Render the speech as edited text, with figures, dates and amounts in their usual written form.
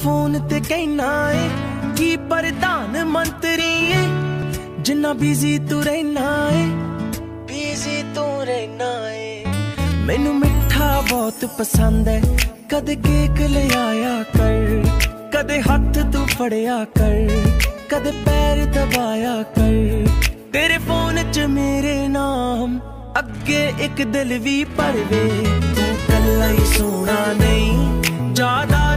Phone ते कहना है कि प्रधान मंत्री है जिन्ना बिजी तू रहना है, बिजी तू रहना है। मैनू मिठा बहुत पसंद है, कदे केक ले आया कर, कदे हाथ तू फड़िया कर, कदे पैर दबाया कर। तेरे फोन च मेरे नाम अगे एक दिल भी भरवे, तू कल्ला ही सोना नहीं ज्यादा